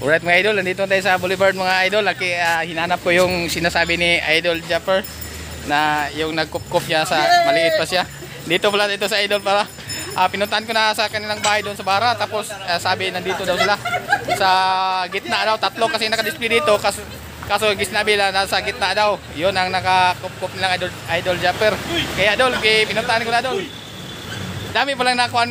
Alright mga idol, nandito tayo sa Boulevard mga idol. Hinanap ko yung sinasabi ni Idol Japper na yung nagkup-kup niya sa maliit pa siya. Dito pala dito sa idol para. Pinuntahan ko na sa kanilang bahay doon sa Bara. Tapos sabi nandito daw sila sa gitna daw. Tatlo kasi naka-display dito. Kaso gisnabi lang nasa gitna daw. Yun ang nakakup-kup nilang Idol Japper. Kaya idol, pinuntahan ko na doon. Dami palang nakuha.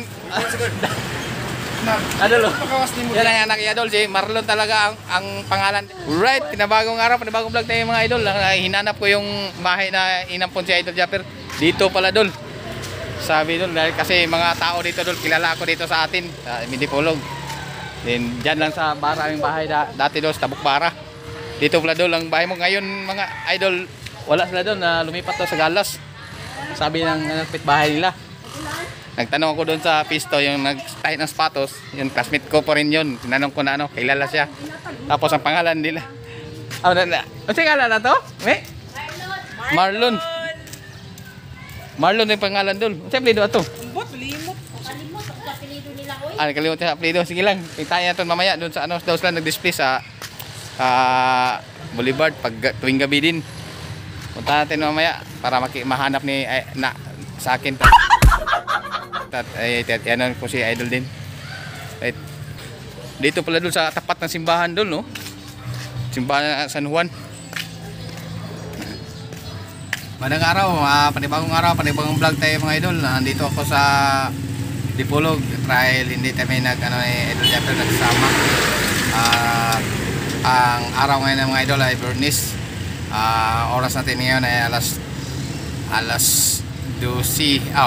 Idol, yan ang anak ni Idol, si Marlon talaga ang pangalan. Right, pinabagong araw, pinabagong vlog tayo mga idol. Hinanap ko yung bahay na inampon si Idol Japper. Dito pala dol. Sabi dol, kasi mga tao dito dol, kilala ako dito sa atin, sa Midipolog. Then dyan lang sa Bara yung bahay dati dol, sa Tabuk Bara. Dito pala dol ang bahay mo ngayon mga idol. Wala sila doon na lumipat daw sa Galas. Sabi ng bahay nila. Nagtanong ako doon sa pisto, yung nag-tie ng sapatos, yung classmate ko pa rin yun. Tinanong ko na kilala siya. Tapos ang pangalan nila. Ano yung pangalan na to? Marlon. Marlon yung pangalan doon. Ano yung apelido na to? Limot ang apelido nila, oy. Nakalimut yung apelido. Sige lang, pintayan natin mamaya doon sa daw sila nag-display sa Boulevard pag tuwing gabi din. Punta natin mamaya para mahanap ni sa akin. Yan ko si Idol din. Right. Dito pala doon sa tapat ng simbahan doon, no? Simbahan San Juan. Magandang araw, panibagong araw, panibagong vlog tayo mga idol. Nandito ako sa Dipolog Trail. Hindi kami Idol Japper nagsama. Ang araw ngayon ng mga idol ay Bernice. Oras natin ngayon ay alas 12.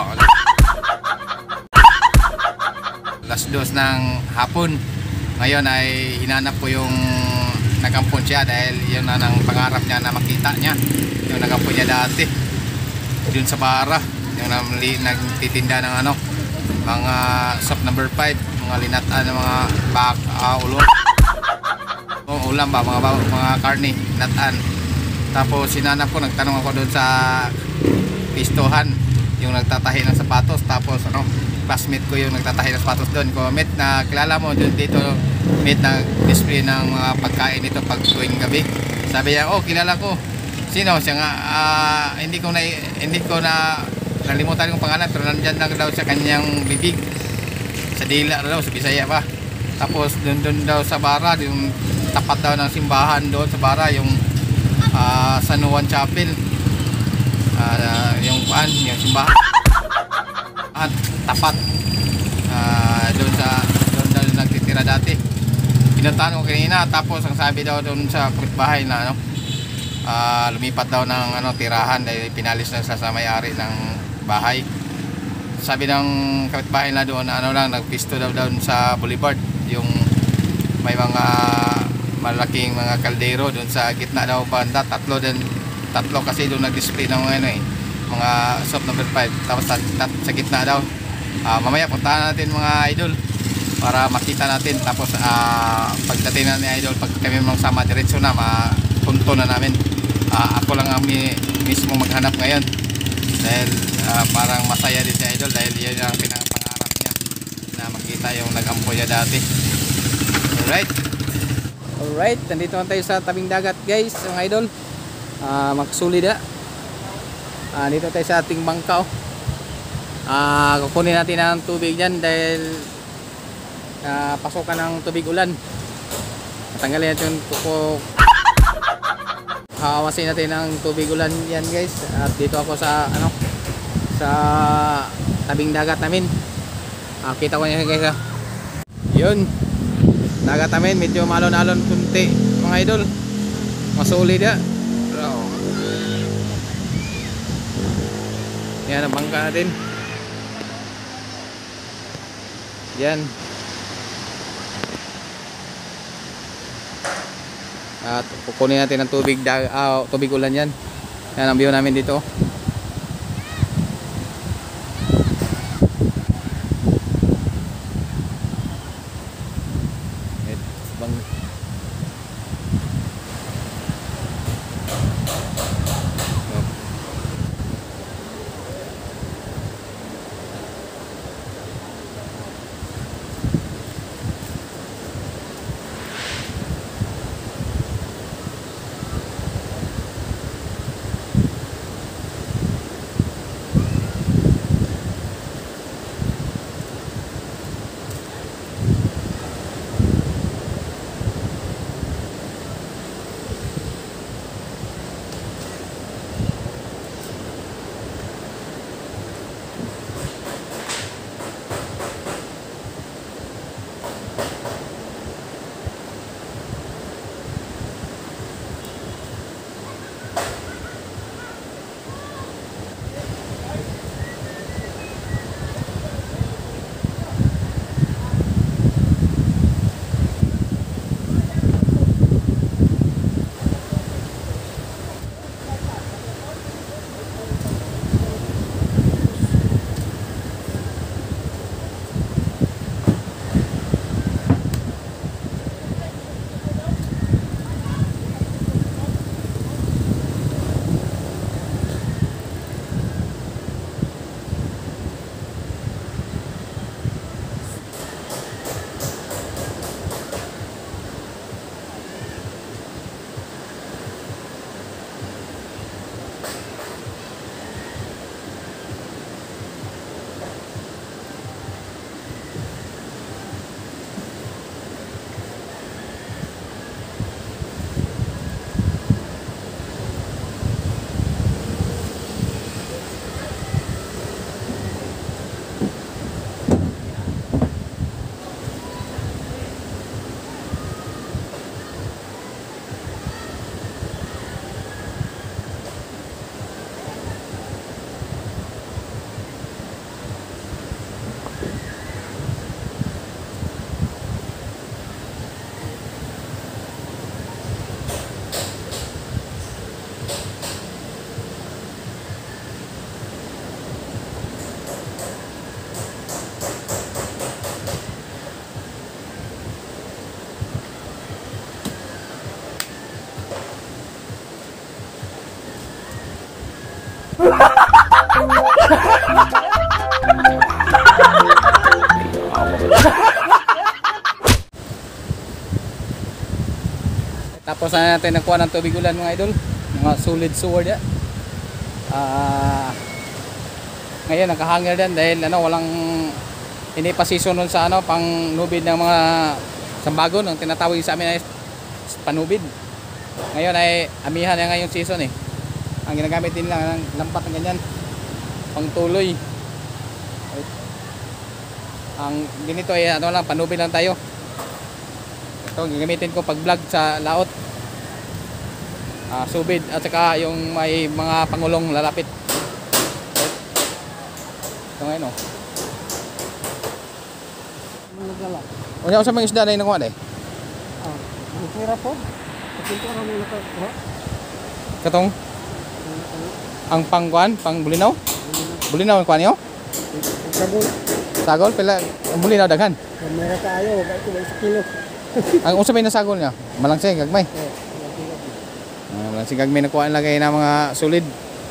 Alas 2 ng hapon. Ngayon ay hinanap ko yung nagampon siya dahil yun na ang pangarap niya na makita niya. Yung nagampon niya dati dun sa Bara, yung nagtitinda ng mga shop number 5, mga linataan ng mga ulam ba, mga karne, linataan. Tapos sinanap ko, nagtanong ako doon sa pistohan, yung nagtatahi ng sapatos. Tapos classmate ko yung nagtatahi ng sapatos doon. Comment na kilala mo doon dito, mate, nag-display ng mga pagkain dito pag tuwing gabi. Sabi niya, kilala ko. Sino? Siya nga, hindi ko na nalimutan yung pangalan, pero nandyan lang daw sa kanyang bibig. Sa dila daw, sa Bisaya pa. Tapos doon daw sa Bara, yung tapat daw ng simbahan doon sa Bara, yung San Juan Chapel. Yung simbahan. Tapat doon daw nagtitira dati. Pinuntahan ko kanina, tapos ang sabi daw doon sa kapitbahay na lumipat daw ng tirahan dahil pinalis na sa may-ari ng bahay. Sabi ng kapitbahay na doon nagpisto daw doon sa Boulevard, yung may mga malaking mga kaldero doon sa gitna daw banda. Tatlo kasi doon nag-display ng mga shop number 5. Tapos sa gitna daw. Mamaya puntahan natin mga idol para makita natin. Tapos pagdating na ni idol, pag kami sama diretso na, mapunto na namin. Ako lang ang mismo maghanap ngayon dahil parang masaya din si idol dahil yun ang pinangarap niya na makita yung nag-ampo niya dati. Alright, nandito na tayo sa tabing dagat guys mga idol. Magsulid dito tayo sa ating bangka. Kukunin natin ang tubig dyan dahil pasokan ng tubig ulan. Tanggalin natin yung tukok. Hawasin natin ang tubig ulan yan guys. At dito ako sa sa tabing dagat namin. Kita ko niya guys. Yun, dagat namin medyo malon-alon kunti mga idol. Masulid yan ang bangka natin. Yan. At kukunin natin ang tubig ulan yan. Yan ang view namin dito. Tapos na natin nakuha ng tubig ulan mga idol, mga solid sword ya. Ngayon nakahanger din dahil walang hindi pa season nun sa pang nubid ng mga sambagon, ang tinatawag sa amin ay panubid. Ngayon ay amihan na ngayong season eh. Ang ginagamit din lang ng lampat ng ganyan pang tuloy. Ang ganito ay lang panubid lang tayo. Ito gagamitin ko pag vlog sa laot. Subid at saka yung may mga pangulong lalapit. Ito ngayon Naglalak. Unya sa mga isda na inakuha day. Pira po. Pintura mo nakakuha. Katong ang pangkuan, pang bulinaw. Bulinaw ang kuan niyo? Sabon. Sagol pila ang bulinaw daghan. Kamera tayo, wag ko 1 kilo. Ang usa may nasagol niya, malangsing gagmay. Malangsing gagmay nakuha lagay na mga solid.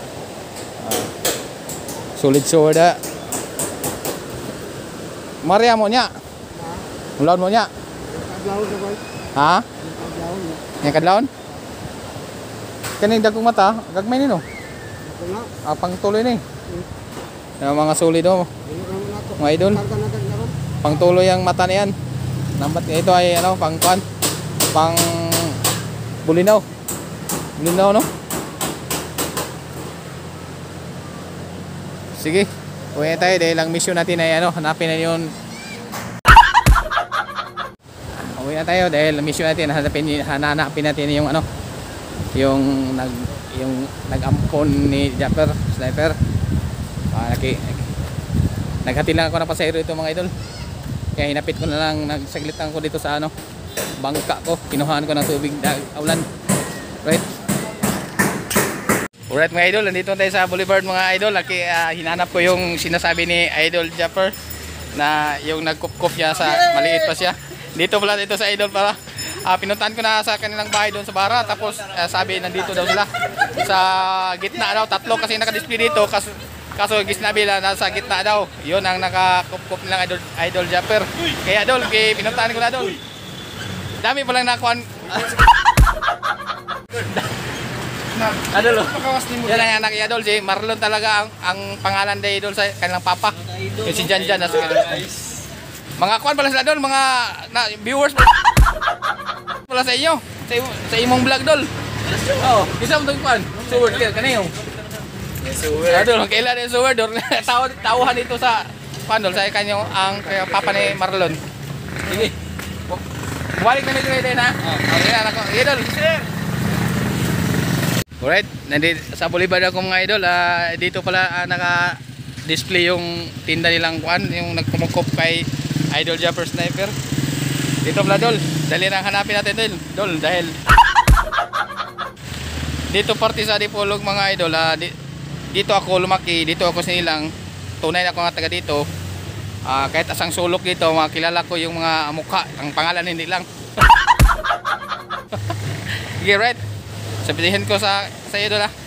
Solid sword. Maria mo niya. Mulawon mo niya. Kadlaw na ba? Ha? Kadlaw na. Nya kadlawon? Kaning dagkong mata, gagmay nino. Ako na. Pang tuloy ni. Yung mga solid Ano naman ako. mga idol. Karga na naron. Pang tuloy ang mata niyan. Nambat ito ay pang kuan, pang bulinaw. Bulinaw no? Sige. Uwi tayo dahil ang mission natin ay hanapin na yun. Uwi na tayo dahil ang mission natin hanapin natin yung yung nag-ampon ni Japper sniper. Naghati lang ako ng pasahero ito mga idol. Kaya hinapit ko na lang, nagsaglitan ko dito sa bangka ko. Kinuhaan ko ng tubig ulan. Right? Alright mga idol, nandito tayo sa Boulevard mga idol. Hinanap ko yung sinasabi ni Idol Japper na yung nagkup-kup niya sa maliit pa siya. Dito pala dito sa idol para pinuntahan ko na sa kanilang bahay doon sa Bara. Tapos sabi nandito daw sila sa gitna daw. 3 kasi naka-display dito. Kaso gisnabi lang nasa gitna daw. Yun ang nakakup-kup nilang Idol Japper. Kaya idol, pinuntahan ko na doon. Dami pa lang nakuhan. Idol, yan ang anak ni Idol, si Marlon talaga ang pangalan ni Idol sa kanilang papa. Yung si Janjan. Mga kuhan pala sila doon, mga viewers pala sa inyo. Sa imong vlog doon. Oh, isa mo itong kuhan. Sword ka, kanayong. Idol, kailan yung sword doon. Tauhan dito sa pandol sa kanyang ang papa ni Marlon. Sige. Balik na nito ngayon ha. Okay na ako. Idol. Alright, nandito sa Boulevard ako mga idol. Dito pala naka-display yung tinda nilang kuan, yung nagkumukop kay Idol Japper Sniper. Dito pala dol. Dali nang hanapin natin dol dahil dito party sa Dipolog mga idol. Dito ako lumaki, dito ako sinilang. Tunay na ako nga taga dito. Kahit asang sulok dito, makilala ko yung mga mukha, ang pangalan hindi lang. Sige, right. Sabihin ko sa idol